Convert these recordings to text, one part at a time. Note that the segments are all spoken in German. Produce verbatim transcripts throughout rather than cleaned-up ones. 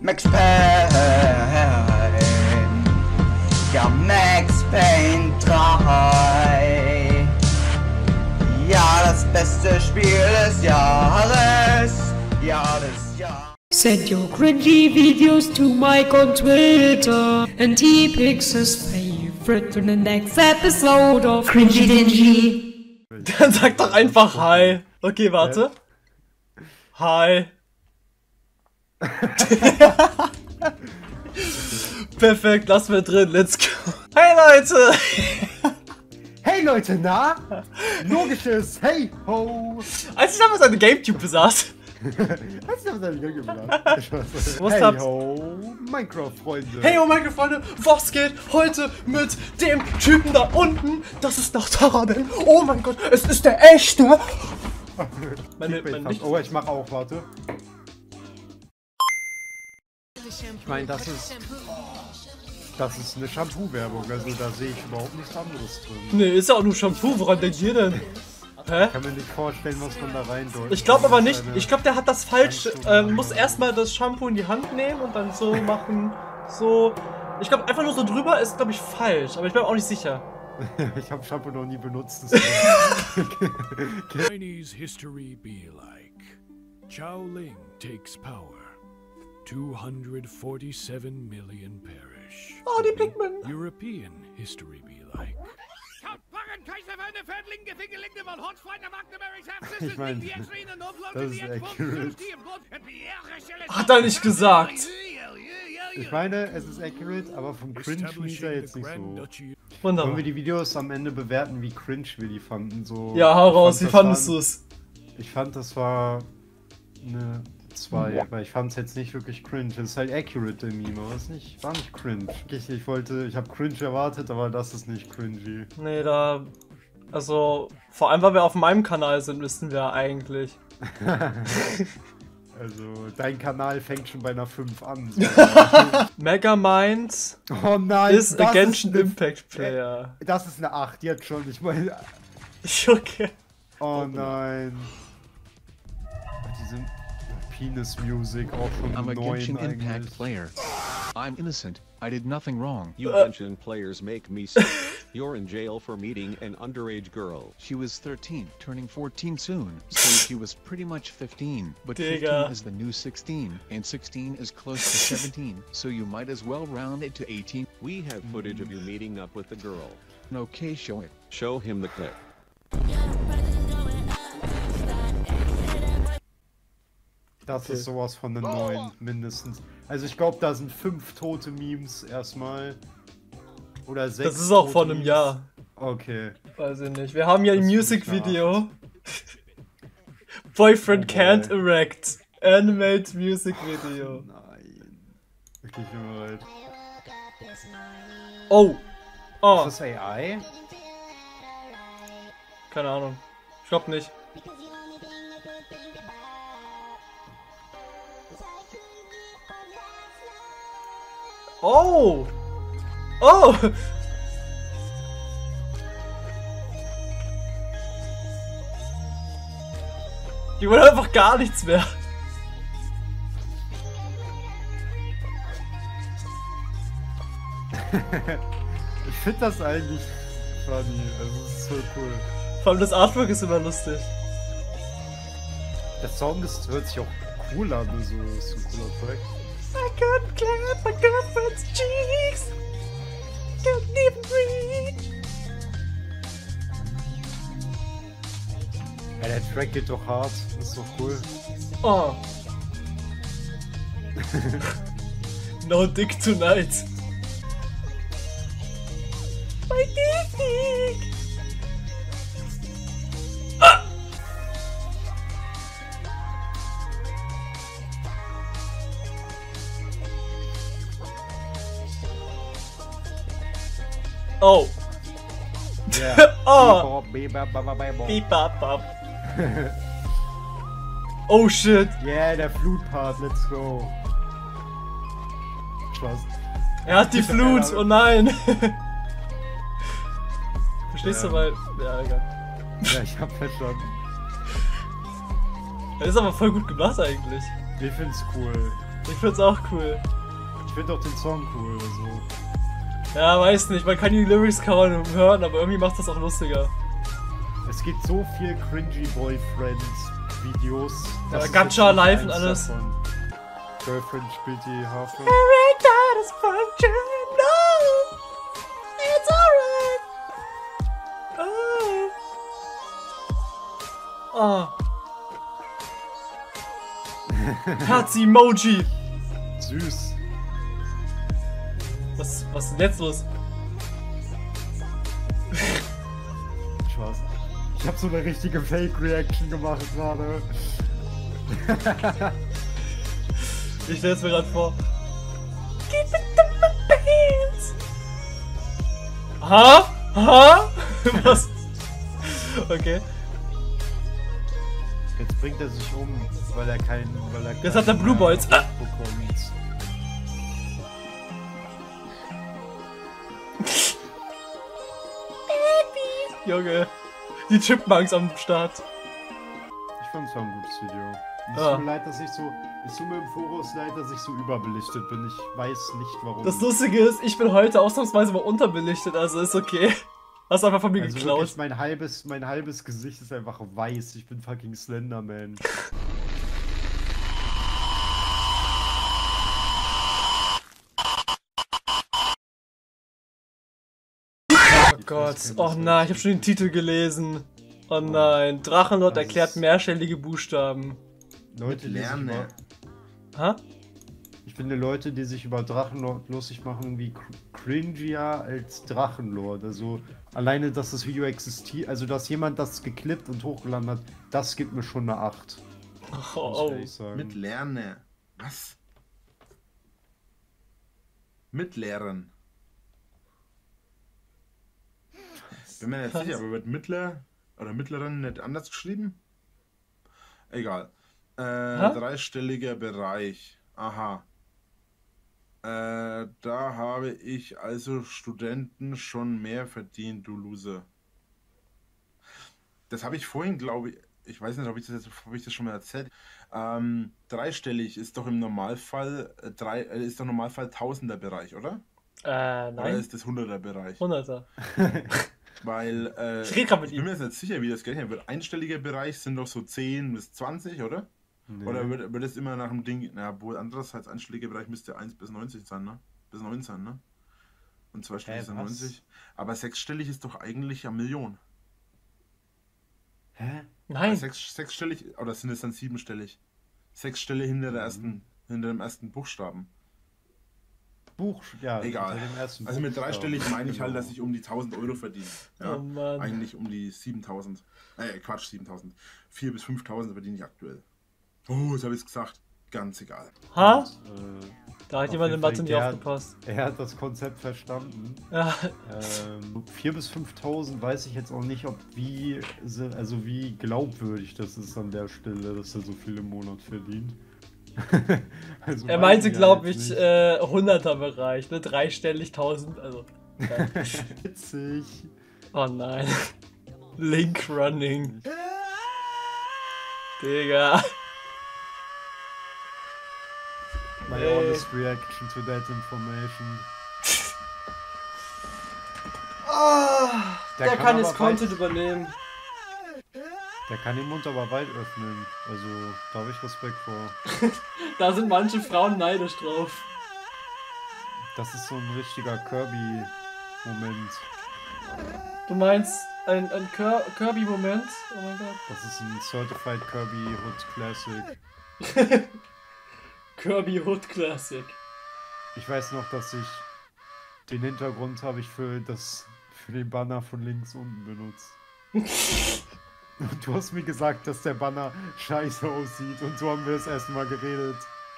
Max Payne. Ja, Max Payne drei. Ja, das beste Spiel des Jahres. Ja, des Jahres. Send your cringy videos to Mike on Twitter, and he picks his favorite for the next episode of Cringy Dingy. Dann sag doch einfach Hi. Okay, warte. Hi. Perfekt, lass mir drin, let's go. Hey Leute! Hey Leute, na? Logisches Hey Ho! Als ich damals eine Gamecube besaß. Als ich damals eine Gamecube besaß. Was Hey hab's? Ho, Minecraft-Freunde. Hey oh meine Freunde, was geht heute mit dem Typen da unten? Das ist nach Tarabin. Oh mein Gott, es ist der echte. Meine, mein Licht. Oh, ich mach auch, warte. Ich meine, das ist... Das ist eine Shampoo-Werbung, also da sehe ich überhaupt nichts anderes drin. Nee, ist ja auch nur Shampoo, woran denkt ihr denn? Hä? Ich kann mir nicht vorstellen, was man da rein deutet. Ich glaube aber nicht, ich glaube der hat das falsch, äh, muss erstmal das Shampoo in die Hand nehmen und dann so machen, so. Ich glaube einfach nur so drüber ist, glaube ich, falsch, aber ich bin auch nicht sicher. Ich habe Shampoo noch nie benutzt. Chinese history be like. Chao Ling takes power. two hundred forty-seven million perish. Oh, die Pikmin. European history be like. Ich meine, das ist accurate. Hat er nicht gesagt. Ich meine, es ist accurate, aber vom Cringe ist er jetzt nicht so. Wunderbar. Wollen wir die Videos am Ende bewerten, wie cringe wir die fanden? So, Ja, hau raus, fand, wie fandest du es? Ich fand, das war eine zwei, weil ich fand es jetzt nicht wirklich cringe. Es ist halt accurate, der Meme, aber es nicht, war nicht cringe. Ich, ich wollte, ich habe cringe erwartet, aber das ist nicht cringy. Nee, da, also, vor allem, weil wir auf meinem Kanal sind, wissen wir eigentlich. Also, dein Kanal fängt schon bei einer fünf an. Megamind Oh nein, ist a Genshin Impact Player. Das ist eine acht, jetzt schon. Ich meine. Okay. Oh nein. Diese Penis Music auch schon I'm a neun Genshin eigentlich. Impact player. I'm innocent. I did nothing wrong. You Genshin players make me sick. You're in jail for meeting an underage girl. She was thirteen, turning fourteen soon, so she was pretty much fifteen. But Digga. fifteen is the new sixteen, and sixteen is close to seventeen, so you might as well round it to eighteen. We have footage of you meeting up with the girl. Okay, show it. Show him the clip. Das Okay. ist sowas von einer neun, mindestens. Also ich glaube, da sind fünf tote Memes erstmal. Oder sechs. Das ist auch tote vor einem Memes. Jahr. Okay. Weiß ich nicht. Wir haben ja ein Das ist Music-Video. Boyfriend Oh can't boy. erect. Animate Music Video. Nein. Wirklich nur halt. Oh. Oh. Ist das A I? Keine Ahnung. Ich glaub nicht. Oh! Oh! Die wollen einfach gar nichts mehr. Ich finde das eigentlich funny. Also es ist so cool. Vor allem das Artwork ist immer lustig. Der Song ist, hört sich auch cool an, also ist ein cooler Track. I can't clap my girlfriend's cheeks. Can't even breathe. Ja, der Track geht doch hart, das ist doch cool. Oh. No dick tonight. My dick. Ah. Oh. Yeah. Oh. Beep, bop, beep, bop, bop, bop, bop. Beep, bop, bop. Oh shit. Yeah, der Flutpart, let's go. Spaß. Er hat die Flut, oh nein. Verstehst Ja. du mal? Ja, egal. Ja, ich hab verstanden. Das ist aber voll gut gemacht eigentlich. Ich find's cool. Ich find's auch cool. Ich find auch den Song cool, also. Ja, weiß nicht, man kann die Lyrics kaum hören, aber irgendwie macht das auch lustiger. Es gibt so viel cringy Boyfriends-Videos. Ja, Gacha live und alles. Davon. Girlfriend spielt die Harfe. Erectile dysfunction, no! It's alright! Oh. Oh. Herz-Emoji! Süß. Was, was ist denn jetzt los? Spaß. Ich hab so eine richtige Fake-Reaction gemacht gerade. Ich stell's mir gerade vor. Keep it in my pants! Ha? Ha? Was? Okay. Jetzt bringt er sich um, weil er keinen. Weil er Jetzt hat er Blue Balls. Ah. bekommt. Junge. Die Chipmunks am Start. Ich fand es war ein gutes Video. Es Ja. tut mir leid, dass ich so. Es tut mir im Voraus leid, dass ich so überbelichtet bin. Ich weiß nicht warum. Das Lustige ist, ich bin heute ausnahmsweise mal unterbelichtet, also ist okay. Hast einfach von mir also geklaut. wirklich, mein halbes, mein halbes Gesicht ist einfach weiß. Ich bin fucking Slenderman. Oh Gott, oh nein, ich habe schon den Titel gelesen. Oh nein, Drachenlord Das erklärt ist- mehrstellige Buchstaben. Leute, die sich Lerne. über, Ha? ich finde Leute, die sich über Drachenlord lustig machen, wie cr- cringier als Drachenlord. Also alleine, dass das Video existiert, also dass jemand das geklippt und hochgeladen hat, das gibt mir schon eine acht. Oh, Muss oh. ich ehrlich sagen. Mit Lerne. Was? Mit Lehren. Bin mir nicht Was? sicher, aber wird Mittler oder Mittleren nicht anders geschrieben? Egal. Äh, dreistelliger Bereich. Aha. Äh, da habe ich also Studenten schon mehr verdient, du Loser. Das habe ich vorhin, glaube ich, ich weiß nicht, ob ich das, jetzt, ob ich das schon mal erzählt. Ähm, dreistellig ist doch im Normalfall, äh, drei, äh, ist doch im Normalfall Tausender-Bereich, oder? Äh, Oder nein. ist das Hunderter-Bereich? Hunderter. Weil, äh, Ich red grad mit ich bin ihm. mir jetzt nicht sicher, wie das gerechnet wird. Einstelliger Bereich sind doch so zehn bis zwanzig, oder? Nee. Oder wird, wird es immer nach dem Ding, na, wohl andererseits einstelliger Bereich müsste eins bis neunzig sein, ne? Bis neunzehn, ne? Und zweistellig Hä, ist dann was? neunzig. Aber sechsstellig ist doch eigentlich eine Million. Hä? Nein. Sechs, sechsstellig, oder sind es dann siebenstellig? Sechsstellig hinter der ersten, hinter dem ersten Buchstaben. Buch, ja, Egal. unter dem ersten Also mit Buchstaben. dreistellig meine ich halt, Genau. dass ich um die tausend Euro verdiene. Ja? Oh Mann. Eigentlich um die siebentausend. Äh, Quatsch, siebentausend. viertausend bis fünftausend verdiene ich aktuell. Oh, jetzt habe ich es gesagt. Ganz egal. Ha? Und, äh, Da hat auf jemand in jeden Fall, Mathe nicht der- aufgepasst. Er hat das Konzept verstanden. Ja. Ähm, viertausend bis fünftausend weiß ich jetzt auch nicht, ob wie, also wie glaubwürdig das ist an der Stelle, dass er so viel im Monat verdient. Also Er weiß meinte, ja glaub jetzt ich, nicht. äh, Hunderter-Bereich, ne? Dreistellig, tausend, also. Ja. Witzig. Oh nein. Link Running. Digga. My Ey. honest reaction to that information. Ah, der, Der kann, kann jetzt aber weit- Content übernehmen. Der kann den Mund aber weit öffnen. Also, da habe ich Respekt vor. Da sind manche Frauen neidisch drauf. Das ist so ein richtiger Kirby-Moment. Du meinst ein, ein Kir Kirby-Moment? Oh mein Gott. Das ist ein Certified Kirby Hood Classic. Kirby Hood Classic. Ich weiß noch, dass ich den Hintergrund habe ich für das für den Banner von links unten benutzt. Und du hast mir gesagt, dass der Banner scheiße aussieht und so haben wir das erste Mal geredet.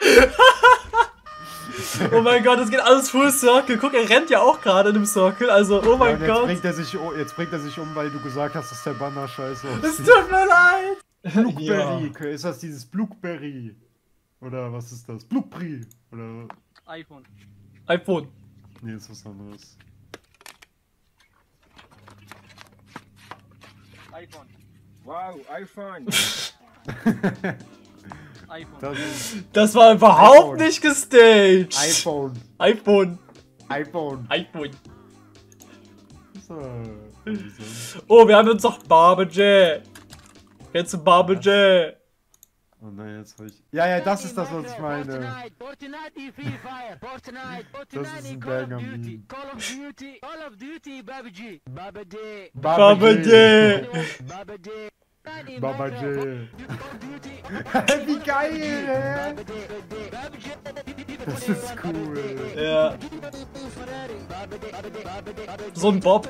Oh mein Gott, es geht alles Full Circle. Guck, er rennt ja auch gerade in dem Circle. Also, oh Ja, mein und jetzt Gott. bringt er sich um, jetzt bringt er sich um, weil du gesagt hast, dass der Banner scheiße Es aussieht. tut mir leid. Blueberry, ist das dieses Blueberry? Oder was ist das? Blueberry oder iPhone. iPhone. nee, ist was anderes. iPhone. Wow, iPhone. Das ist Das war überhaupt iPhone. nicht gestaged. iPhone. iPhone. iPhone. iPhone. So. Oh, wir haben uns doch Barbie. Kennst du Barbie? Oh nein, jetzt hab ich. Ja, ja, das ist das, was ich meine. Das ist ein Banger Meme. Barbie. Baba J. Wie geil, ey. Das ist cool. Ja. So ein Bob.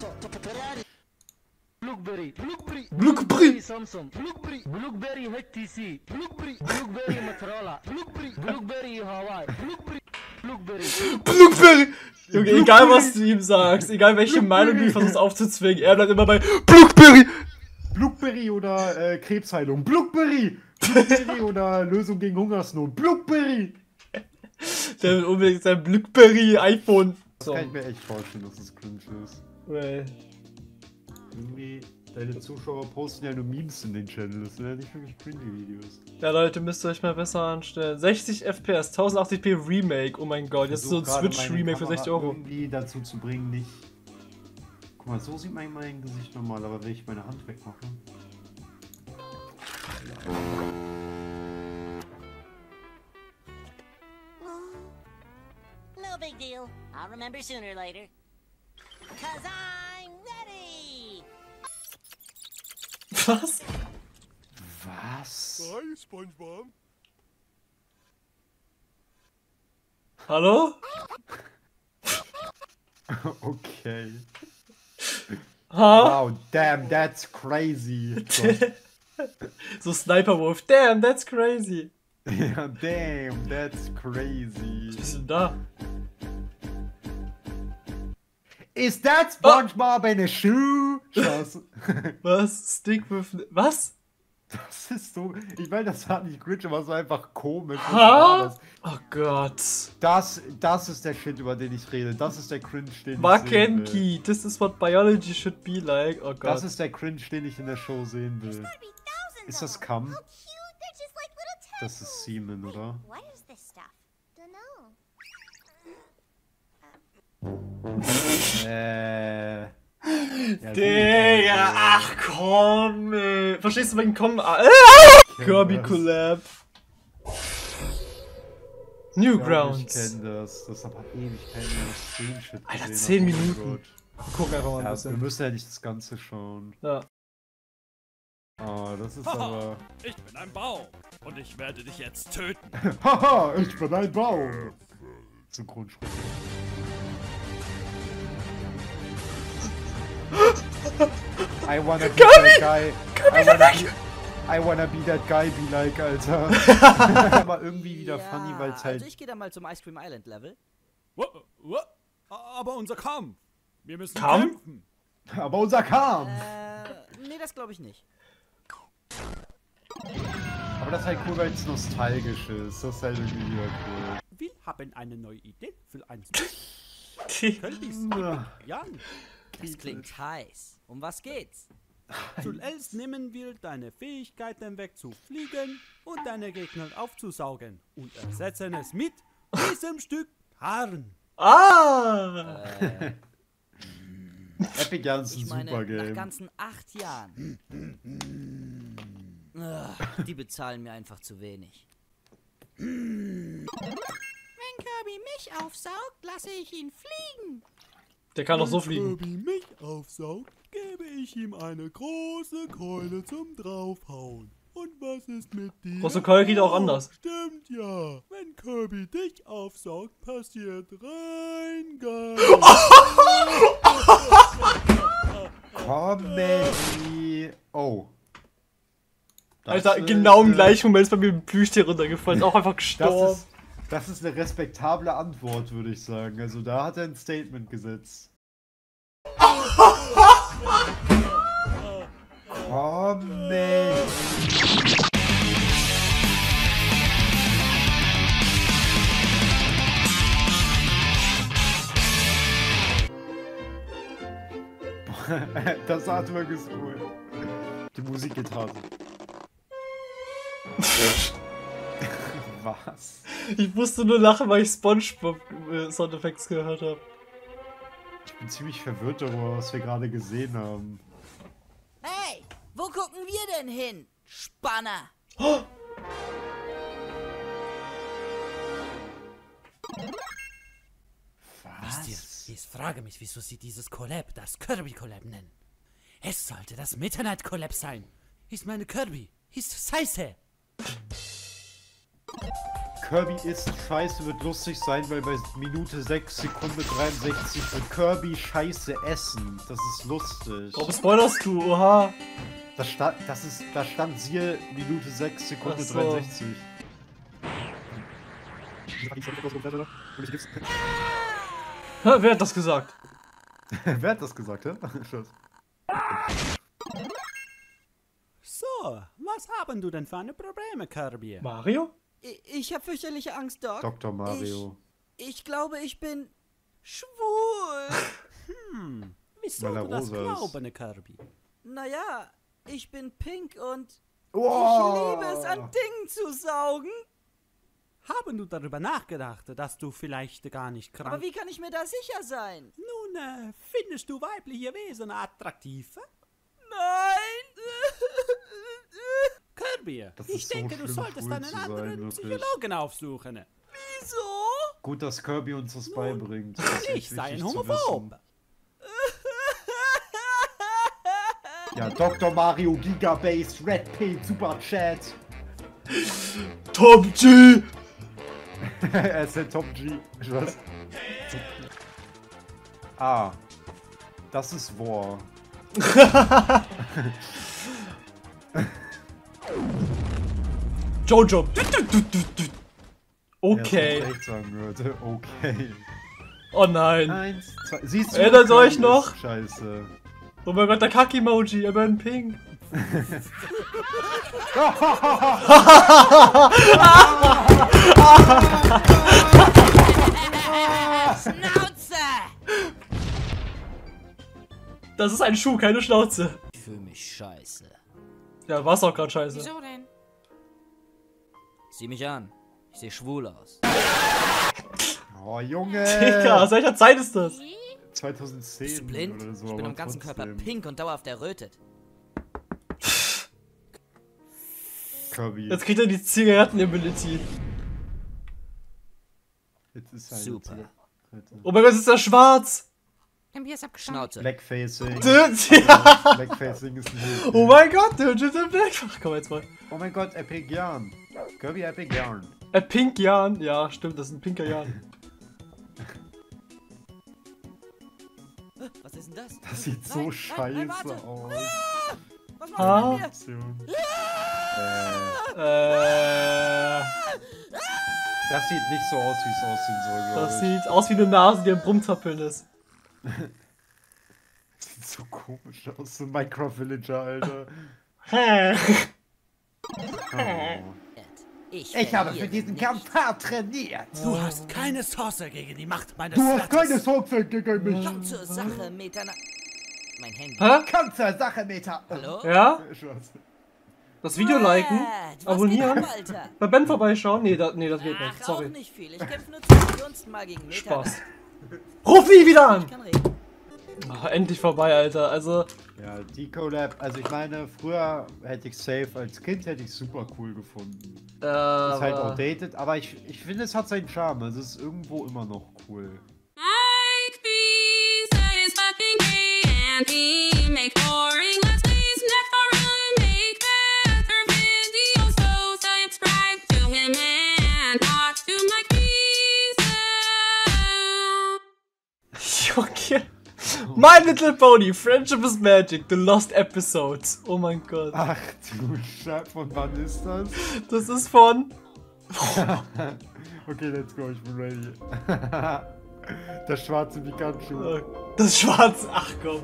Blueberry, Blueberry, Blueberry. Samsung, Blueberry, Blueberry H T C, Blueberry, Blueberry Motorola, Blueberry, Blueberry Hawaii, Blueberry, Blueberry. Blueberry. Junge, egal was du ihm sagst, egal welche Meinung du ihm versuchst aufzuzwingen, er bleibt immer bei Blueberry. Blueberry oder äh, Krebsheilung. Blueberry. Blueberry oder Lösung gegen Hungersnot. Blueberry. Der will unbedingt sein Blueberry iPhone. Das kann ich mir echt vorstellen, dass es cringe ist. Well. Irgendwie, deine Zuschauer posten ja nur Memes in den Channel. Das sind ja nicht wirklich cringe Videos. Ja Leute, müsst ihr euch mal besser anstellen. sechzig F P S, tausendachtzig p Remake. Oh mein Gott, jetzt ist so ein Switch-Remake für sechzig Euro. Irgendwie dazu zu bringen, nicht... Guck mal, so sieht man mein Gesicht normal, aber wenn ich meine Hand wegmache... No big deal. I'll remember sooner or later. Cause I'm ready! Was? Was? Hi, SpongeBob. Hallo? Okay. Ha? Wow, damn, that's crazy. So Sniper Wolf. Damn, that's crazy. Ja, damn, that's crazy. Was ist denn da? Is that SpongeBob in a shoe? Spaß. Was? Stick with... Was? Das ist so... Ich meine, das war nicht cringe, aber es war einfach komisch. Was Ha? war das? Oh Gott. Das, das ist der Shit, über den ich rede. Das ist der Cringe, den ich sehen will. Makenki, this is what biology should be like. Oh Gott. Das ist der Cringe, den ich in der Show sehen will. Ist das Cum? Das ist Semen, oder? What is this stuff? Dunno. Äh... Ja, Digga, ach komm, ey. Verstehst du wegen Kommen? Ah, äh, Kirby das. Collab. Ich Newgrounds. kenn das. Das hat Ewigkeiten das Screenshot Alter, gesehen, zehn aber oh Minuten. Gott. Guck einfach mal ein Ja, wir bisschen. müssen ja nicht das Ganze schauen. Ja. Oh, das ist Haha, aber... ich bin ein Baum und ich werde dich jetzt töten. Haha, ich bin ein Baum. Synchronspruch. I wanna be that guy. I wanna be, I wanna be that guy, be like, Alter. Aber irgendwie wieder ja, funny, weil es halt... Also ich gehe dann mal zum Ice Cream Island Level. Wa- wa- Aber unser Kampf. Wir müssen Kampf? kämpfen. Aber unser Kampf! Äh, nee, das glaube ich nicht. Aber das ist halt cool, weil es nostalgisch ist. Das ist halt irgendwie wieder cool. Wir haben eine neue Idee für ein Spiel. Ja. Das klingt heiß. Um was geht's? Zuerst nehmen wir deine Fähigkeiten weg zu fliegen und deine Gegner aufzusaugen und ersetzen es mit diesem Stück Haaren. Ah! Äh, Epic Jans ist ich ein meine, super nach Game. ganzen acht Jahren. Ugh, die bezahlen mir einfach zu wenig. Wenn Kirby mich aufsaugt, lasse ich ihn fliegen. Der kann doch so fliegen. Wenn Kirby mich aufsaugt, gebe ich ihm eine große Keule zum draufhauen. Und was ist mit dir? Große Keule geht auch anders. Stimmt ja. Wenn Kirby dich aufsaugt, passiert rein gar Comedy. Oh. Das Alter, ist, genau im äh, gleichen Moment ist bei mir ein Plüschtier runtergefallen. Ist auch einfach Das gestorben. ist, das ist eine respektable Antwort, würde ich sagen. Also da hat er ein Statement gesetzt. Comedy. Das Artwork ist cool. Die Musik geht hart. Was? Ich musste nur lachen, weil ich SpongeBob äh, Soundeffekte gehört habe. Ich bin ziemlich verwirrt darüber, was wir gerade gesehen haben. Hey, wo gucken wir denn hin? Spanner. Oh. Wisst ihr, ich frage mich, wieso sie dieses Collab das Kirby Collab nennen. Es sollte das Midnight Collab sein. Ist meine Kirby. Ist scheiße. Kirby ist scheiße, wird lustig sein, weil bei Minute sechs Sekunde dreiundsechzig wird Kirby scheiße essen. Das ist lustig. Warum spoilerst du? Oha. Das stand, das ist, da stand siehe Minute sechs Sekunde Ach so. dreiundsechzig. Ha, wer hat das gesagt? Wer hat das gesagt, hä? So, was haben du denn für eine Probleme, Kirby? Mario? Ich, ich habe fürchterliche Angst, Doc. Doktor Mario. Ich, ich glaube, ich bin schwul. Hm, wieso Weil er du das rosa ist. glauben, Kirby? Naja, ich bin pink und Wow. ich liebe es, an Dingen zu saugen. Haben du darüber nachgedacht, dass du vielleicht gar nicht krank... Aber wie kann ich mir da sicher sein? Nun, äh, findest du weibliche Wesen attraktiv? Nein! Kirby, Das ich ist so denke, du schlimm, solltest cool einen zu sein, anderen wirklich. Psychologen aufsuchen. Wieso? Gut, dass Kirby uns das beibringt. Das ist Ich echt sei ein wichtig zu Homophob. wissen. Ja, Doktor Mario, Gigabase, Red Pill, Super Chat. Top G! Er ist der Top G. Was? Ah. Das ist War. Jojo. Ja, Okay. das echt sagen würde. Okay. Oh nein. Eins, zwei. Siehst du, Erinnert Kirby euch ist noch? Scheiße. Oh mein Gott, der Kack-Emoji, aber in Pink. Schnauze! Das ist ein Schuh, keine Schnauze. Ich fühle mich scheiße. Ja, war's auch gerade scheiße. Wieso denn? Sieh mich an. Ich sehe schwul aus. Oh, Junge. Digga, aus welcher Zeit ist das? zweitausendzehn Bist du blind? oder so. Ich bin aber am ganzen Körper trotzdem. pink und dauerhaft errötet. Kirby. Jetzt kriegt er die Zigaretten-Ability. Jetzt ist eine Super. Zigarette. Oh mein Gott, jetzt ist er schwarz. Schnauze. Blackfacing. Ja. Blackfacing ist ein Oh mein Gott, der Jitter Black. Ach, komm jetzt mal. Oh mein Gott, Epic Yarn. Kirby Epic Yarn. Äh, Pink Jan. Ja, stimmt, das ist ein pinker Jan. Was ist denn das? Das sieht so Nein, scheiße nein, nein, warte. aus. Was Ah. machst du mit mir? Äh. Das sieht nicht so aus, wie es aussehen soll, glaube Das ich. sieht aus wie eine Nase, die am Rumzappeln ist. Sieht so komisch aus, so ein Minecraft-Villager, Alter. Hä? Oh. Ich, Ich habe verliere für diesen nicht. Kampf hart trainiert. Du hast keine Chance gegen die Macht meines Du hast keine Schwertes. Chance gegen mich. Komm zur Sache, Metana. Mein Handy. Hä? Komm zur Sache, Meta. Hallo? Ja? Spaß. Das Video liken? What? Was Abonnieren? geht ab, Alter? Bei Ben vorbeischauen? Nee, da, nee, das geht Ach, nicht. auch Sorry. nicht viel. Ich kämpfe nur zum Gunsten mal gegen Metana. Spaß. Ruf nie wieder an! Ich kann reden. Oh, endlich vorbei, Alter. Also, Ja, die Collab, also ich meine, früher hätte ich safe, als Kind hätte ich super cool gefunden. äh, Ist halt aber- outdated, aber ich, ich finde, es hat seinen Charme. Es ist irgendwo immer noch cool. Okay. My Little Pony, Friendship is Magic, The Lost Episodes. Oh mein Gott. Ach du Scheiße, von wann ist das? Das ist von... Okay, let's go, ich bin ready. Das schwarze Pikachu. Das schwarze... Ach komm.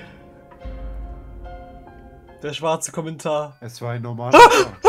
Der schwarze Kommentar. Es war ein normaler...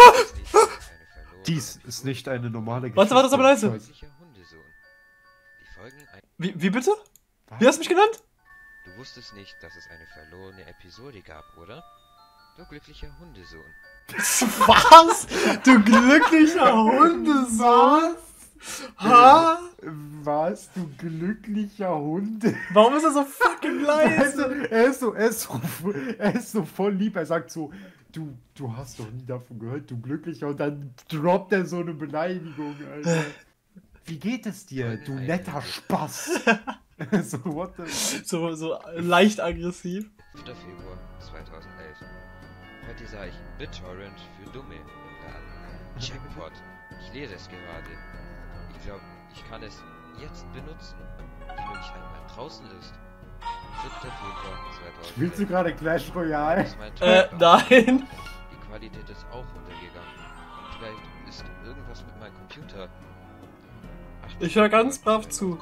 Dies ist nicht eine normale Geschichte. Warte, warte, aber leise. Glücklicher Hundesohn. Die Folgen ein Wie, wie bitte? Wie hast du mich genannt? Du wusstest nicht, dass es eine verlorene Episode gab, oder? Du glücklicher Hundesohn. Was? Du glücklicher Hundesohn? Ha? Was? Du glücklicher Hund? Warum ist er so fucking leise? Er ist so, er ist so, er ist so voll lieb. Er sagt so, du, du hast doch nie davon gehört, du glücklicher. Und dann droppt er so eine Beleidigung, Alter. Wie geht es dir, du netter Spaß? So, what the... So, so leicht aggressiv. fünfter Februar zweitausendelf. Heute sah ich BitTorrent für Dumme im Laden. Jackpot. Ich lese es gerade. Ich glaube, ich kann es jetzt benutzen, die noch nicht einmal draußen ist. siebter Februar zweitausend. Spielst du gerade Clash Royale? Äh, nein. Die Qualität ist auch runtergegangen. Vielleicht ist irgendwas mit meinem Computer. Ich höre ganz brav zu.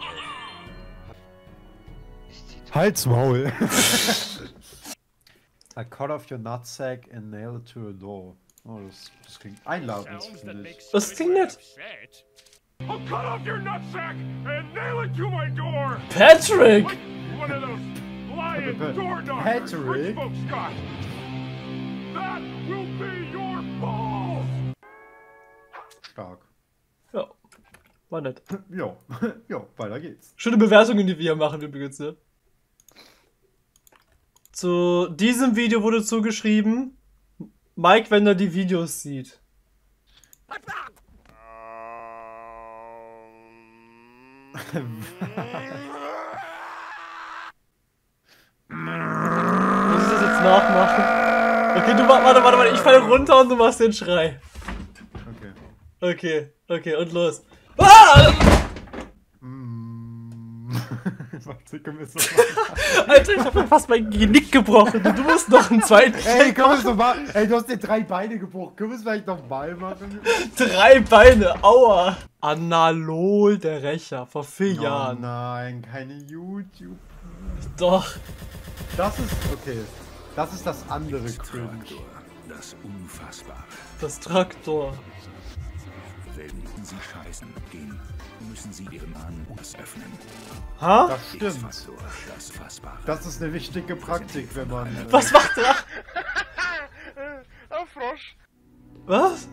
Halt's Maul. I cut off your nutsack and nail it to a door. Oh, das, das klingt einladend, finde ich. Das klingt nett. I'll cut off your nutsack and nail it to my door. Patrick! Like one of those lion door knockers Patrick? rich folks got. That will be your balls. Stark. Ja. War nett. Ja, ja, weiter geht's. Schöne Bewertungen, die wir hier machen übrigens, ne? Zu diesem Video wurde zugeschrieben, Mike, wenn er die Videos sieht. Muss ich das jetzt nachmachen? Okay, du warte, warte, warte, ich falle runter und du machst den Schrei. Okay. Okay, okay, und los. Ah! Warte, können wir so Alter, ich hab mir fast mein Genick gebrochen und du musst noch einen zweiten. Ey, komm es noch mal. Ey, du hast dir drei Beine gebrochen. Können wir es vielleicht noch mal machen? Drei Beine, aua. Analol, der Rächer, vor vier Oh Jahren. nein, keine YouTube. Doch. Das ist, okay. Das ist das andere Cringe. Das Unfassbare. Das Traktor. Wenn Sie scheißen gehen, müssen Sie Ihren Anus öffnen. Ha? Das stimmt. Das Fassbare. Das ist eine wichtige Praktik, wenn man... Äh, Was macht er? Ein Frosch. Was?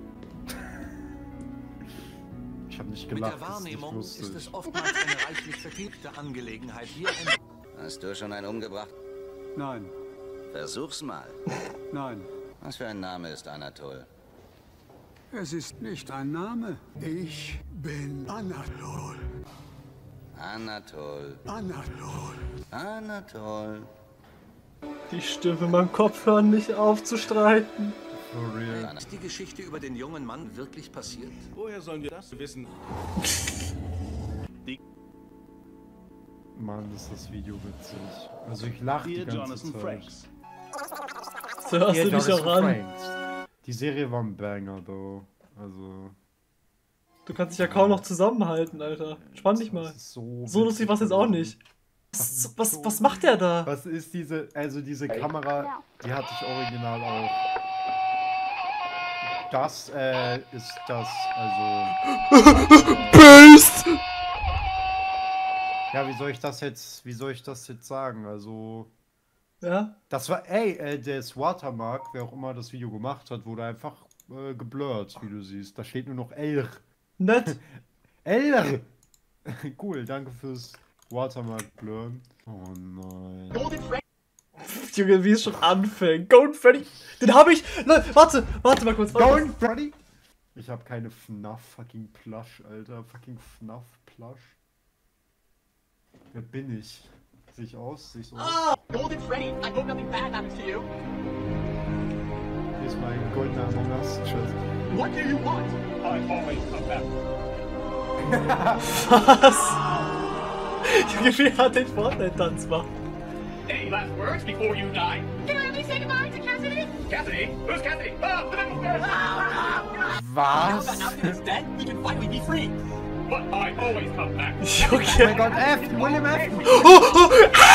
Ich hab nicht Mit gelacht, der das ist nicht Wahrnehmung ist lustig. es oftmals eine reichlich vertiefte Angelegenheit hier in... Hast du schon einen umgebracht? Nein. Versuch's mal. Nein. Was für ein Name ist Anatol? Es ist nicht ein Name. Ich bin Anatol. Anatol. Anatol. Anatol. Die Stimme beim Kopfhören nicht aufzustreiten. For real. Ist die Geschichte über den jungen Mann wirklich passiert? Woher sollen wir das wissen? Mann, ist das Video witzig. Also ich lache die ganze Jonathan Zeit. Frakes. So hörst Hier du dich Jonathan auch an. Frakes. Die Serie war ein Banger, though. Also... Du kannst dich ja kaum noch zusammenhalten, Alter. Spann dich mal. So, So lustig war's jetzt auch nicht. Was, was, was macht der da? Was ist diese, also diese Kamera, die hatte ich original auch. Das, äh, ist das, also... Böst! Ja, wie soll ich das jetzt, wie soll ich das jetzt sagen, also... Ja? Das war, ey, äh, das Watermark, wer auch immer das Video gemacht hat, wurde einfach äh, geblurrt, wie du siehst. Da steht nur noch L. Nett. L! Cool, danke fürs Watermark-Blurren. Oh nein. Junge, wie es schon anfängt. Golden Freddy. Den hab ich. Leute, warte, warte mal kurz. Warte. Golden Freddy? Ich hab keine F N A F fucking Plush, Alter. Fucking F N A F Plush. Wer bin ich? Sehe ich aus? Sehe ich so aus? Oh, Golden Freddy, I hope nothing bad happens to you. Hier ist mein goldener Among Us-Shirt. What do you want? I always come back. Was? Junge, wie hat den Fortnite-Tanz gemacht? Any last words before you die? Can I at least say goodbye to Cassidy? Cassidy? Who's Cassidy? Oh, the little bear! Now Was? that Alfred is dead, we can finally be free. But I always come back. Okay. Oh mein Gott, F! William F! Oh, oh,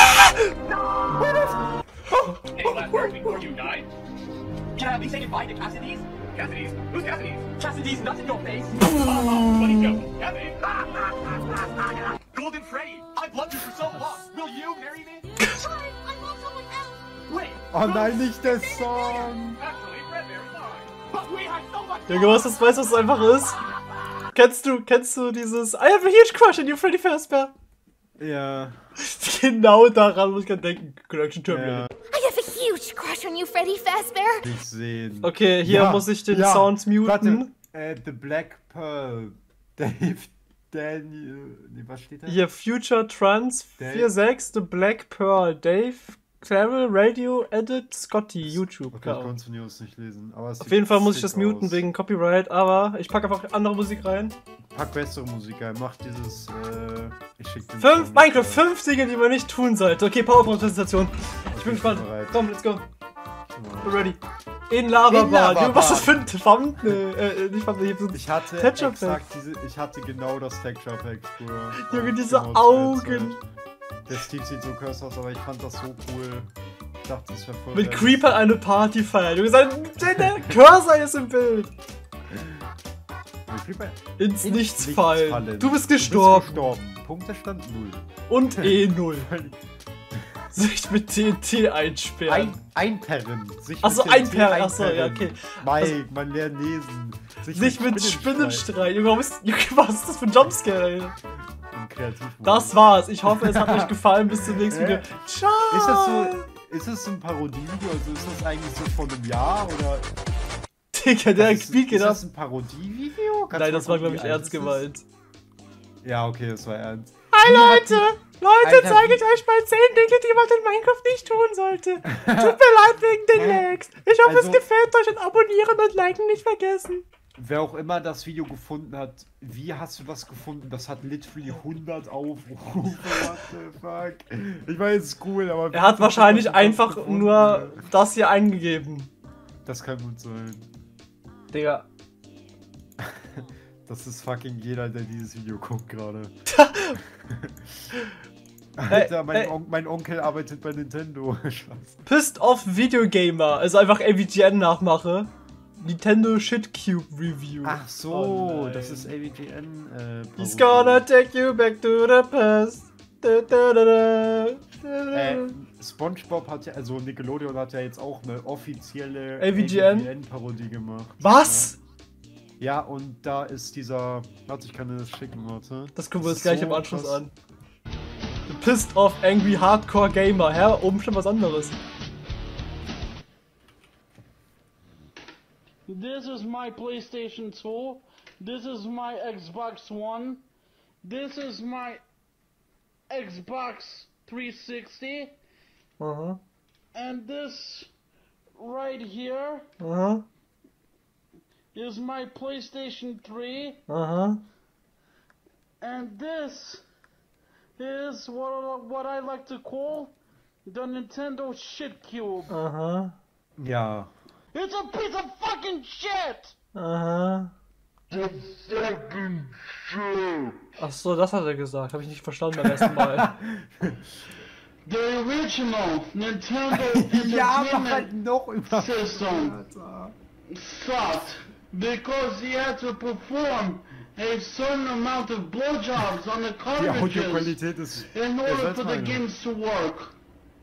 ah! Any last words before you die? Can I at least say goodbye to Cassidy's? Cassidy's? Who's Cassidy's? Cassidy's nuts in your face. Oh, buddy, go. Cassidy. Golden Freddy, I've loved you for so long. Will you marry me? Sorry, I love someone else. Wait. Oh nein, nicht der Song! Actually, Red Bear is mine. Junge, was das weißt, was es einfach ist? Kennst du, kennst du dieses I have a huge crush on you, Freddy Fazbear? Ja. Genau daran muss ich gerade denken. Connection Terminated. I have a huge crush on you, Freddy Fazbear. Nicht sehen. Okay, hier Ja, muss ich den ja. Sound muten. Warte, äh, The Black Pearl. Dave Daniel. Nee, was steht da? Hier Future Trans Dave- vier sechs, The Black Pearl, Dave, Clarel, Radio, Edit, Scotty, YouTube. Okay, Keine ich Ahnung. konnte es von hier aus nicht lesen. Aber es Auf sieht jeden Fall muss ich sick das muten aus. wegen Copyright, aber ich packe einfach andere Musik rein. Pack bessere Musik ein. Mach dieses. Äh, ich schick den Fünf, Song, Minecraft, äh, fünf Dinge, die man nicht tun sollte. Okay, PowerPoint-Präsentation. Ich bin gespannt. bereit. Komm, let's go. We're ready. In Lava In Bar. Lava Junge, was ist das für Bar. ein Thumbnail? Äh, nicht Thumbnail, ich hab so Ich hatte Texture exakt Pack. diese. Ich hatte genau das Texture Pack früher. Junge, Äh, diese genau zur Augen. Zeit. Der Steve sieht so cursed aus, aber ich fand das so cool. Ich dachte, das wäre voll. Mit geil. Creeper eine Party feiern. Junge, sein der Cursor ist im Bild. Mit Creeper Ins ins Nichts Nichts fallen. fallen. Du bist gestorben. gestorben. Punktestand null. Und E null. Sich mit T N T einsperren. Ein, einperren. Sich Achso, mit T N T einperren. Achso, ja, einperren. okay. Mike, Also- man lernt lesen. Sich mit Spinnenstreit. Junge, warum ist, Junge, was ist das für ein Jumpscare, ey? Im Kreativmodus. Das war's. Ich hoffe, es hat euch gefallen. Bis zum nächsten Video. Ciao. Ist das so, ist das so ein Parodievideo? Also ist das eigentlich so von einem Jahr oder? Digga, der Also ist, Speed geht ist ab. das ein Parodievideo? Kannst Nein, du das mal war, gucken, glaube wie ich, alt ernst das ist? gemeint. Ja, okay, das war ernst. Hi, Wie hat Leute! die- Leute, Alter, zeige wie- ich euch mal zehn Dinge, die man in Minecraft nicht tun sollte. Tut mir leid wegen den Lags. Ich hoffe, Also- es gefällt euch und abonnieren und liken nicht vergessen. Wer auch immer das Video gefunden hat, wie hast du das gefunden? Das hat literally hundert Aufrufe. What the fuck? Ich weiß, es ist cool, aber... Er hat wie wahrscheinlich hast du das einfach gefunden? nur das hier eingegeben. Das kann gut sein. Digga. Das ist fucking jeder, der dieses Video guckt gerade. Alter, mein, Ey, ey. On mein Onkel arbeitet bei Nintendo. Spaß. Pissed off Videogamer. Also einfach A V G N nachmache. Nintendo Shit Cube Review. Ach so, Oh nein. das ist A V G N. Äh, He's Parodie. gonna take you back to the past. Da, da, da, da. Äh, SpongeBob hat ja, also Nickelodeon hat ja jetzt auch eine offizielle A V G N? N-Parodie gemacht. Was? Ja. ja, und da ist dieser. Warte, ich kann dir das schicken, warte. Das gucken wir uns ist gleich so im Anschluss krass. an. The Pissed Off Angry Hardcore Gamer. Hä? Oben schon was anderes. This is my PlayStation two. This is my Xbox One. This is my Xbox three sixty. Aha. And this right here Aha. is my PlayStation three. Aha. And this is what, what I like to call the Nintendo Shit Cube. Aha. Ja. It's a piece of fucking shit! Aha. Ach so, das hat er gesagt. Habe ich nicht verstanden beim ersten Mal. The original Nintendo Ja, mach halt Entertainment noch über. System sucked because he had to perform a certain amount of blowjobs on the Die cartridges Audioqualität ist. in Ja, order sag for mal. the games to work.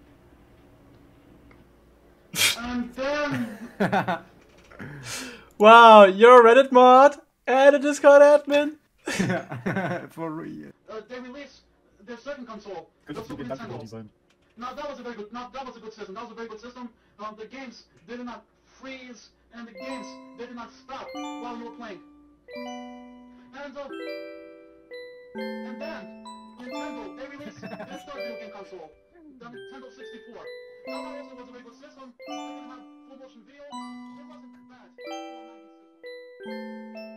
And then Wow, you're a Reddit mod and a Discord admin. For real. uh, they released their second console, the Könnte Super viel Gedanken Nintendo. sein. Now that was a very good. Now that was a good system. That was a very good system. Um, the games did not freeze, and the games they did not stop while you were playing. And uh, and then Nintendo they released their third video game console, the Nintendo sixty-four. Now that also was a very good system. They didn't have full motion video. It wasn't bad. for a nineties system.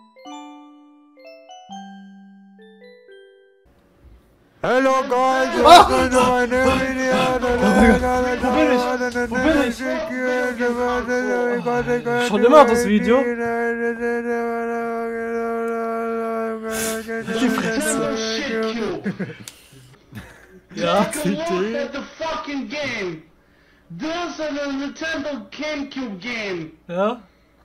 Hello guys, Ah! welcome to my new video. Wo bin ich? Wo bin ich? Schon immer das Video? Die Fresse. Ja. Take a look at the fucking game. This is a Nintendo GameCube game. Ja.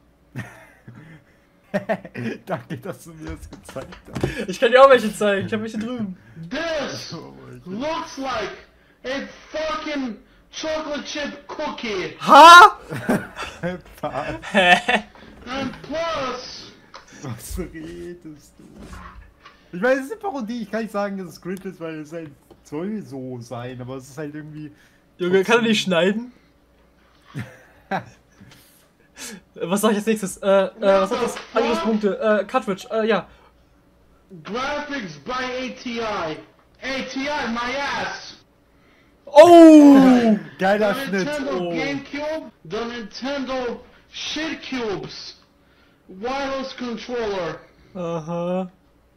Danke, dass du mir das gezeigt hast. Ich kann dir auch welche zeigen. Ich habe welche drüben. This looks like a fucking chocolate chip cookie. Ha? Was? Hä? And plus... Was redest du? Ich meine, es ist eine Parodie. Ich kann nicht sagen, dass es cringe ist, weil es halt soll so sein, aber es ist halt irgendwie... Junge, kann er nicht schneiden? Was sag ich als nächstes? Äh, äh, was hat das? Angriffspunkte. Äh, Cartridge, äh, ja. Graphics by A T I. A T I, my ass! Oh! Geiler The Schnitt. Nintendo Oh. GameCube, the Nintendo Shit Cubes, wireless controller. Aha.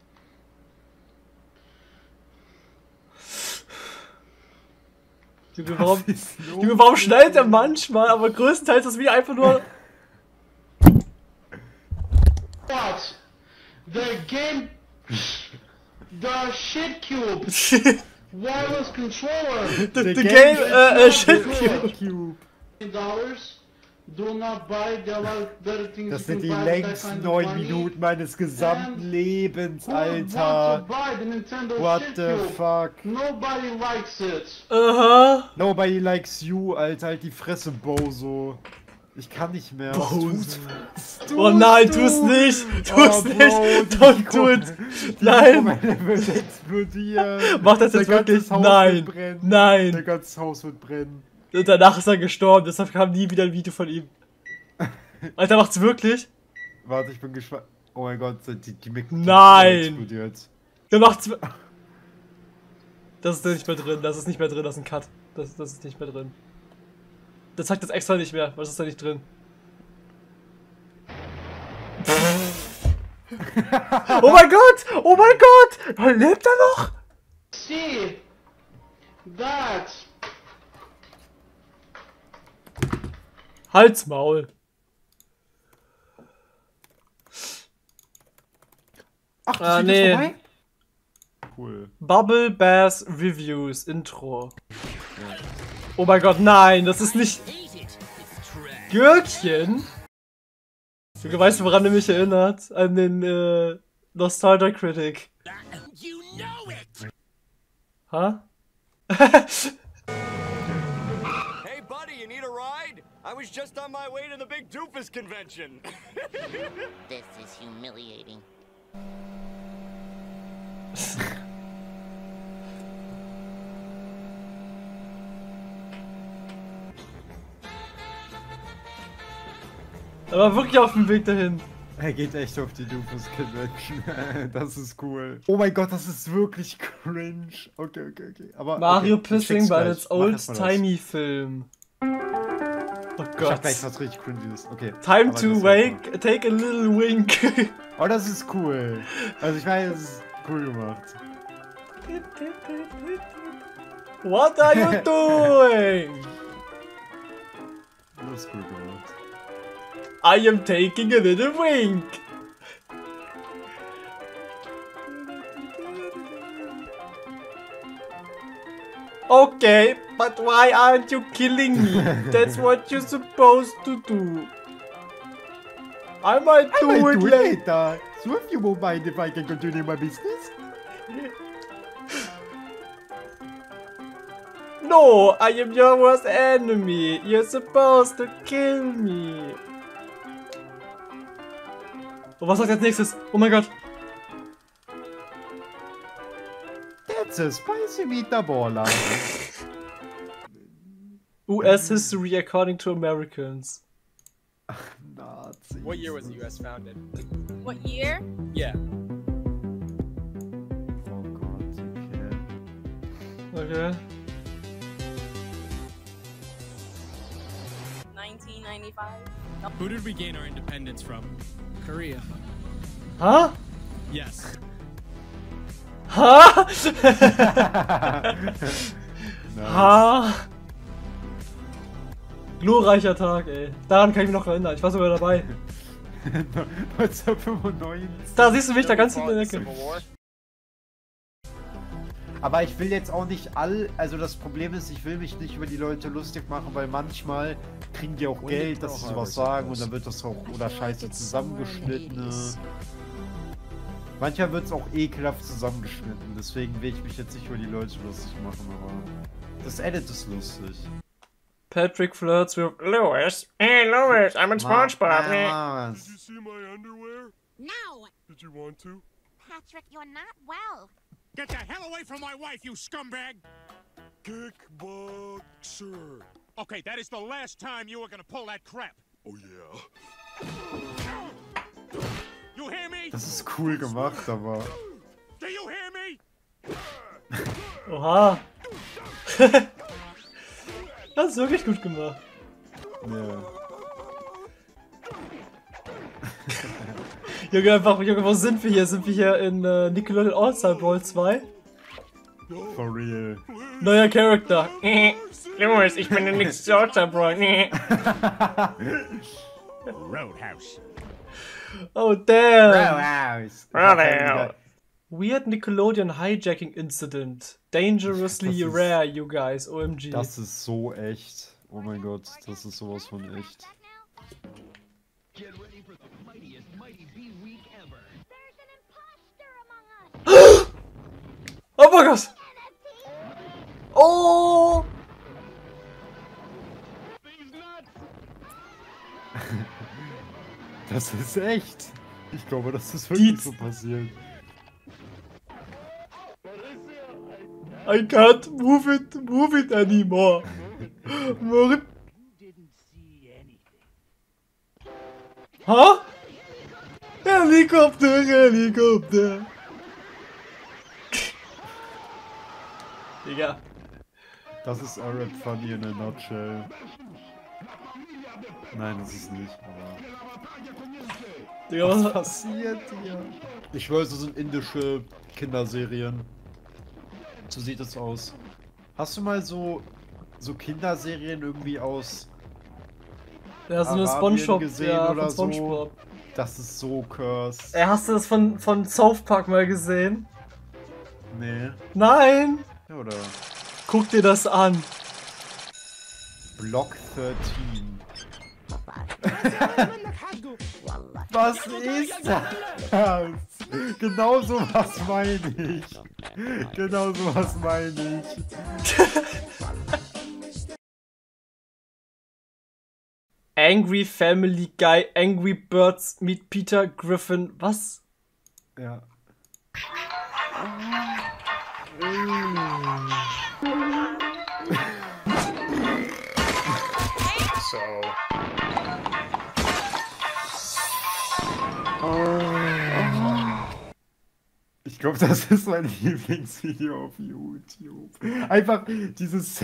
Junge, warum, Junge, warum schneidet er manchmal, aber größtenteils ist das Video einfach nur... What? The game... The Shit Cubes. Wireless controller. The, the, the game, äh, äh, Shit Cube. Dollars. Do not buy. There are better things Das you sind can die buy with that längsten kind of neun money. Minuten meines gesamten Lebens, Who would want to Alter. buy the Nintendo What Shit the Cube? fuck? Nobody likes it. Aha. Nobody likes you, Alter. Halt die Fresse, Bozo. Ich kann nicht mehr. Was Bozo. tust du? Oh nein, du? tu's nicht! Tu's Oh, nicht! Bro, Don't do it! Die Nein! Mikrowelle wird explodieren. Mach das jetzt Dein wirklich? ganzes Haus Nein! wird brennen. Nein! Dein ganzes Haus wird brennen. Und danach ist er gestorben, deshalb kam nie wieder ein Video von ihm. Alter, macht's wirklich? Warte, ich bin gespannt. Oh mein Gott, die, die Mikrowelle Nein! explodiert. Der macht's. Das ist nicht mehr drin, das ist nicht mehr drin, das ist ein Cut. Das, das ist nicht mehr drin. Der zeigt das extra nicht mehr, was ist da nicht drin? Oh mein Gott! Oh mein Gott! Lebt er noch? See that. Halt's Maul. Ach, das ah, Video ist nee. vorbei? Cool. Bubble Bass Reviews Intro. Ja. Oh mein Gott, nein, das ist nicht. Gürkchen? Du weißt, woran er mich erinnert? An den äh, Nostalgia Critic. Ha? Hey buddy, you need a ride? I was just on my way to the big Doofus convention. This is humiliating. Er war wirklich auf dem Weg dahin. Er geht echt auf die Doofus Convention. Das ist cool. Oh mein Gott, das ist wirklich cringe. Okay, okay, okay. Aber, Mario okay, Pissing bei its Mach Old erst mal das. Timey Film. Oh Ich hab Gott. gleich was richtig cringes. Okay. Time aber to das ist wake, take a little wink. Oh, das ist cool. Also ich meine, das ist cool gemacht. What are you doing? Das ist cool gemacht. I am taking a little wink. Okay, but why aren't you killing me? That's what you're supposed to do. I might do I might it do it later. later. So if you won't mind if I can continue my business. No, I am your worst enemy. You're supposed to kill me. Und was sagt als nächstes? Oh mein Gott. That's a spicy meatball. U S history according to Americans. Nazi. What year was the U S founded? What year? Yeah. Oh Gott, okay. Okay. nineteen ninety-five. Who did we gain our independence from? Korea. Huh? Yes. Ha? Nice. Ha? Glorreicher Tag, ey. Daran kann ich mich noch erinnern. Ich war sogar dabei. neunzehnhundertfünfundneunzig. Da siehst du mich da ganz hinten in der Ecke. Aber ich will jetzt auch nicht all, also das Problem ist, ich will mich nicht über die Leute lustig machen, weil manchmal kriegen die auch Geld, dass sie sowas sagen und dann wird das auch oder scheiße zusammengeschnitten. Manchmal wird es auch ekelhaft zusammengeschnitten, deswegen will ich mich jetzt nicht über die Leute lustig machen, aber das Edit ist lustig. Patrick flirts with Louis. Hey, Louis, I'm in SpongeBob. Did you see my underwear? No! Did you want to? Patrick, you're not well. Get the hell away from my wife, you scumbag! Kickboxer. Okay, that is the last time you were gonna pull that crap. Oh yeah. You hear me? Das ist cool gemacht, aber... Do you hear me? Oha. Das ist wirklich gut gemacht. Ja. Junge, einfach, Junge, wo sind wir hier? Sind wir hier in äh, Nickelodeon All-Star Brawl zwei? For real. Neuer Charakter. Louis, ich bin der nächste All-Star Brawl. Roadhouse. Oh, damn. Roadhouse. Roadhouse. Weird Nickelodeon hijacking incident. Dangerously Das ist- rare, you guys. O M G. Das ist so echt. Oh mein Gott, das ist sowas von echt. Oh mein Gott! Oh! Das ist echt. Ich glaube, das ist wirklich Die- so passiert. I can't move it, move it anymore. Move. Huh? Helikopter, Helikopter. Digga. Das ist Arab Funny in a nutshell. Nein, das ist nicht, aber... Digga, was was- passiert hier? Ich weiß, das sind indische Kinderserien. So sieht es aus. Hast du mal so so Kinderserien irgendwie aus Ja, so eine Arabien SpongeBob, gesehen ja, oder von SpongeBob. so? Das ist so cursed. Ey, hast du das von, von South Park mal gesehen? Nee. Nein! Ja, oder? Guck dir das an. Block dreizehn. Was ist das? Genau so was meine ich. Genau so was meine ich. Angry Family Guy, Angry Birds Meet Peter Griffin. Was? Ja. So. Ich glaube, das ist mein Lieblingsvideo auf YouTube. Einfach dieses...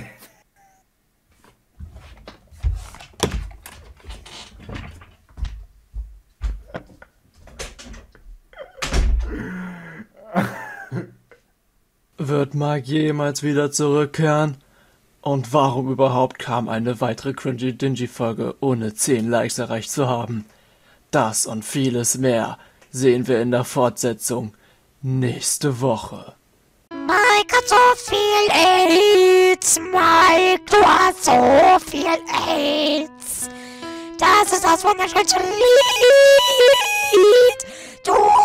Wird Mike jemals wieder zurückkehren? Und warum überhaupt kam eine weitere Cringy Dingy Folge ohne zehn Likes erreicht zu haben? Das und vieles mehr sehen wir in der Fortsetzung nächste Woche. Mike hat so viel AIDS. Mike, du hast so viel AIDS. Das ist das wunderschönste Lied. Du